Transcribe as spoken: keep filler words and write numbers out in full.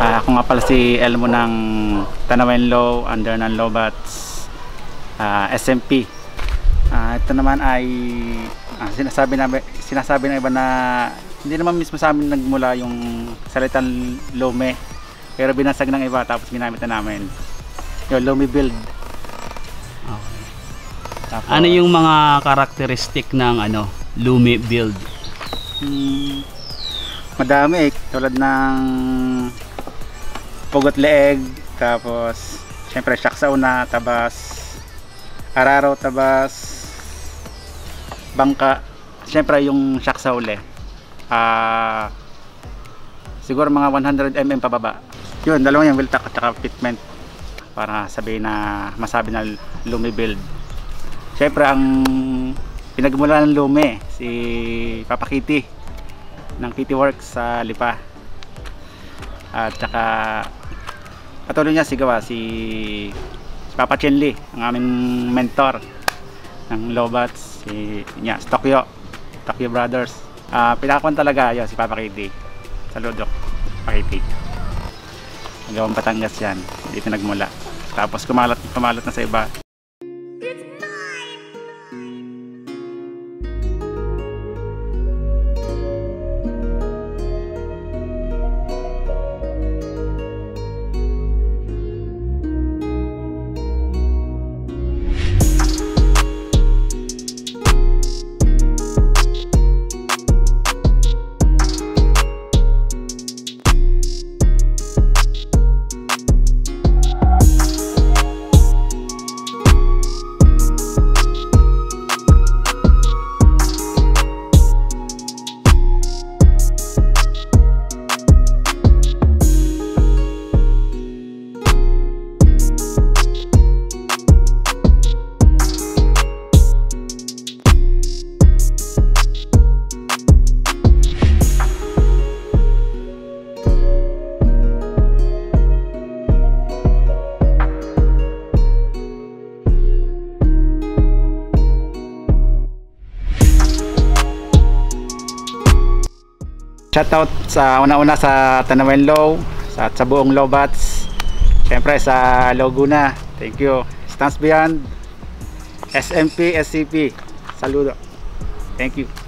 Uh, ako nga pala si Elmo ng Tanawen Low, under ng Lobats uh, S M P. Uh, ito naman ay uh, sinasabi na sinasabi ng iba na hindi naman mismo sa amin nagmula yung salitang Lome, pero binasag ng iba tapos ginamit na namin yung Lome build. Okay. Tapos, ano yung mga karakteristik ng ano Lumi build? Hmm, madami eh, tulad ng pugot leeg, tapos syempre shock sa una, tabas, araro, tabas, bangka, syempre yung shock sa uli uh, siguro mga one hundred millimeters pababa. Yun, dalawang yung wheel tack at saka fitment para sabihin na masabi na Lumi build. Syempre ang pinagmula ng Lumi si Papa Kitty ng Kitty Works sa Lipa, at saka patuloy niya sigawa si Papa Chenli, ang aming mentor ng Lobats, si niya, Tokyo Tokyo Brothers. Uh, pinakakuan talaga yun si Papa Kitty. Saludo Papa Kitty, hanggang Batangas yan, dito nagmula, tapos kumalat kumalat na sa iba. Shoutout sa una-una sa Tanawen Low, sa, sa buong Lobats, syempre sa Laguna, thank you. Stands Beyond, S M P, S C P, saludo, thank you.